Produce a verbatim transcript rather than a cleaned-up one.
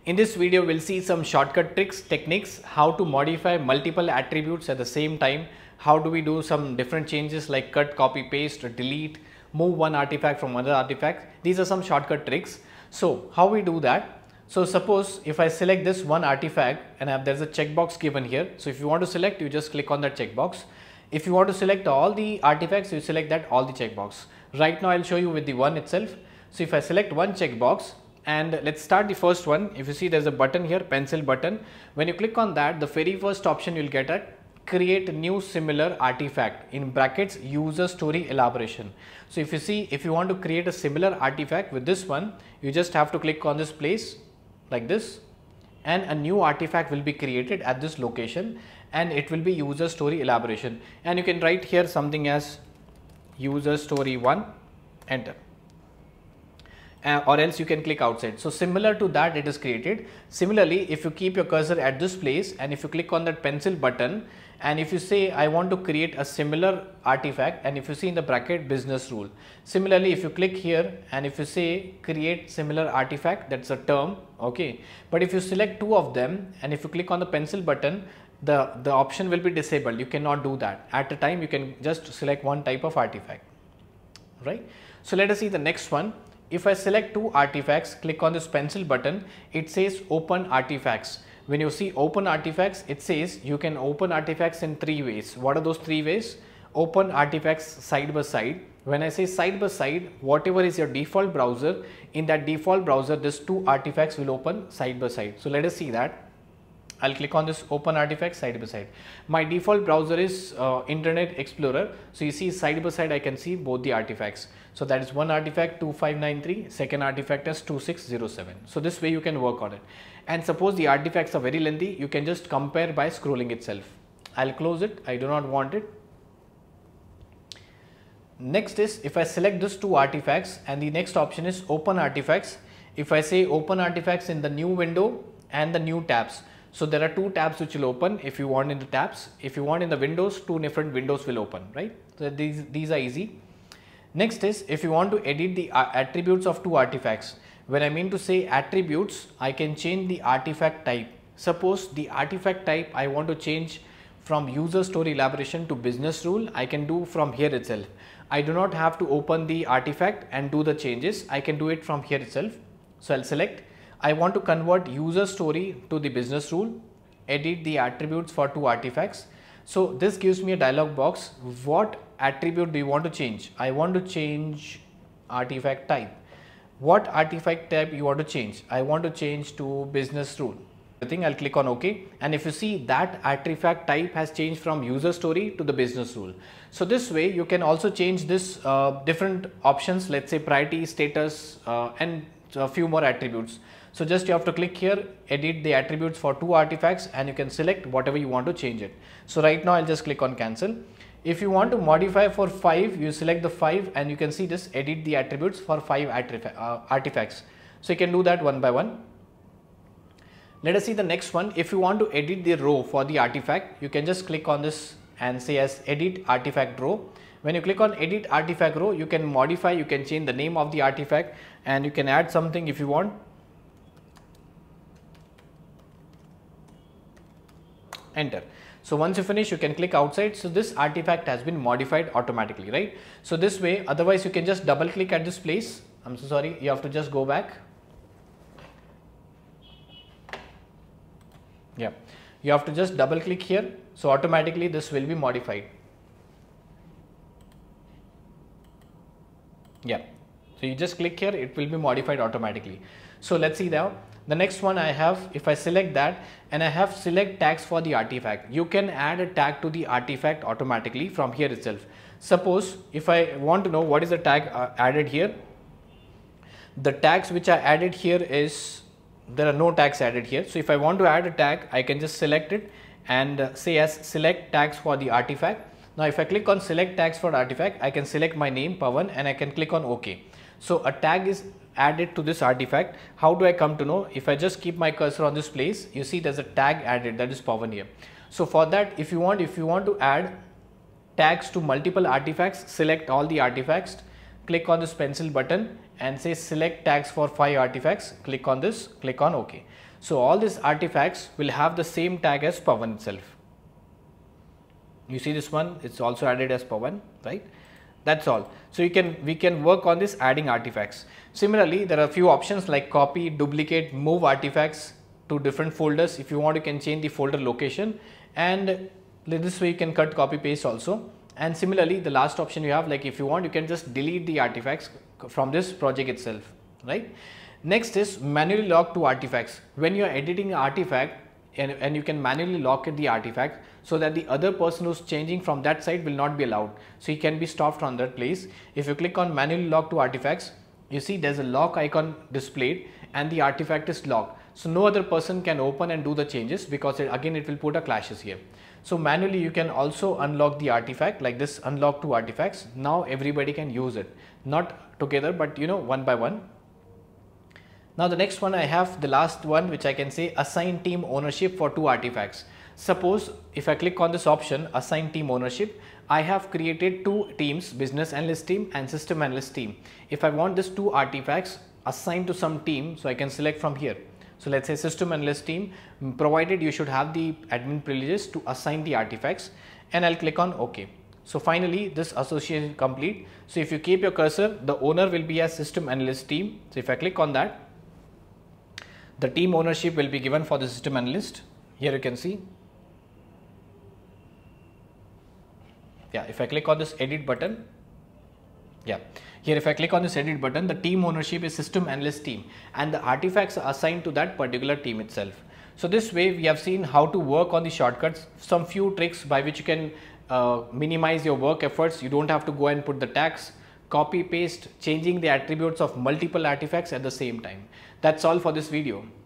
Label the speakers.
Speaker 1: In this video, we'll see some shortcut tricks, techniques, how to modify multiple attributes at the same time. How do we do some different changes like cut, copy, paste, or delete, move one artifact from another artifact. These are some shortcut tricks. So how we do that? So suppose if I select this one artifact and have, there's a checkbox given here. So if you want to select, you just click on that checkbox. If you want to select all the artifacts, you select that all the checkbox. Right now I'll show you with the one itself. So if I select one checkbox, and let's start the first one. If you see, there's a button here, pencil button. When you click on that, the very first option you'll get at create new similar artifact, in brackets user story elaboration. So if you see, if you want to create a similar artifact with this one, you just have to click on this place like this, and a new artifact will be created at this location, and it will be user story elaboration. And you can write here something as user story one, enter. Uh, or else you can click outside. So similar to that it is created. Similarly, if you keep your cursor at this place and if you click on that pencil button, and if you say I want to create a similar artifact, and if you see in the bracket business rule. Similarly, if you click here and if you say create similar artifact, that's a term, okay. But if you select two of them and if you click on the pencil button, the, the option will be disabled. You cannot do that. At a time you can just select one type of artifact, right. So let us see the next one. If I select two artifacts, click on this pencil button, it says open artifacts. When you see open artifacts, it says you can open artifacts in three ways. What are those three ways? Open artifacts side by side. When I say side by side, whatever is your default browser, in that default browser, these two artifacts will open side by side. So let us see that. I'll click on this open artifact side by side. My default browser is uh, Internet Explorer. So you see side by side, I can see both the artifacts. So that is one artifact two five nine three, second artifact is two six zero seven. So this way you can work on it. And suppose the artifacts are very lengthy, you can just compare by scrolling itself. I'll close it. I do not want it. Next is if I select these two artifacts, and the next option is open artifacts. If I say open artifacts in the new window and the new tabs. So there are two tabs which will open if you want in the tabs. If you want in the windows, two different windows will open, right? So these, these are easy. Next is if you want to edit the attributes of two artifacts. When I mean to say attributes, I can change the artifact type. Suppose the artifact type I want to change from user story elaboration to business rule, I can do from here itself. I do not have to open the artifact and do the changes. I can do it from here itself. So I'll select. I want to convert user story to the business rule, edit the attributes for two artifacts. So this gives me a dialog box. What attribute do you want to change? I want to change artifact type. What artifact type you want to change? I want to change to business rule. I think I'll click on OK, and if you see that artifact type has changed from user story to the business rule. So this way you can also change this uh, different options, let's say priority, status, uh, and a few more attributes. So just you have to click here, edit the attributes for two artifacts, and you can select whatever you want to change it. So right now I'll just click on cancel. If you want to modify for five, you select the five and you can see this edit the attributes for five uh, artifacts. So you can do that one by one. Let us see the next one. If you want to edit the row for the artifact, you can just click on this and say as edit artifact row. When you click on edit artifact row, you can modify, you can change the name of the artifact, and you can add something if you want. Enter. So once you finish, you can click outside. So this artifact has been modified automatically, right? So this way, otherwise you can just double click at this place. I'm so sorry, you have to just go back. Yeah, you have to just double click here. So automatically this will be modified. Yeah, so you just click here, it will be modified automatically. So let's see now. The next one I have, if I select that and I have select tags for the artifact, you can add a tag to the artifact automatically from here itself. Suppose if I want to know what is the tag uh, added here, the tags which are added here is, there are no tags added here. So if I want to add a tag, I can just select it and uh, say as select tags for the artifact. Now if I click on select tags for artifact, I can select my name Pawan and I can click on OK. So a tag is added to this artifact. How do I come to know? If I just keep my cursor on this place, you see there's a tag added, that is Pawan here. So for that, if you want, if you want to add tags to multiple artifacts, select all the artifacts, click on this pencil button and say select tags for five artifacts, click on this, click on OK. So all these artifacts will have the same tag as Pawan itself. You see this one, it's also added as Pawan, right? That's all. So you can we can work on this adding artifacts. Similarly, there are a few options like copy, duplicate, move artifacts to different folders. If you want, you can change the folder location, and this way you can cut, copy, paste also. And similarly, the last option you have, like if you want, you can just delete the artifacts from this project itself, right? Next is manually lock two artifacts. When you are editing an artifact, and, and you can manually lock the artifact so that the other person who's changing from that side will not be allowed. So he can be stopped from that place. If you click on manually lock two artifacts, you see there's a lock icon displayed and the artifact is locked. So no other person can open and do the changes, because it, again it will put a clashes here. So manually you can also unlock the artifact like this, unlock two artifacts. Now everybody can use it, not together but you know one by one. Now the next one I have, the last one, which I can say assign team ownership for two artifacts. Suppose if I click on this option, assign team ownership, I have created two teams, business analyst team and system analyst team. If I want these two artifacts assigned to some team, so I can select from here. So let's say system analyst team, provided you should have the admin privileges to assign the artifacts, and I'll click on OK. So finally this association is complete. So if you keep your cursor, the owner will be a system analyst team. So if I click on that, the team ownership will be given for the system analyst. Here you can see. Yeah, if I click on this edit button, yeah, here if I click on this edit button, the team ownership is system analyst team and the artifacts are assigned to that particular team itself. So this way we have seen how to work on the shortcuts, some few tricks by which you can uh, minimize your work efforts. You don't have to go and put the tags, copy paste, changing the attributes of multiple artifacts at the same time. That's all for this video.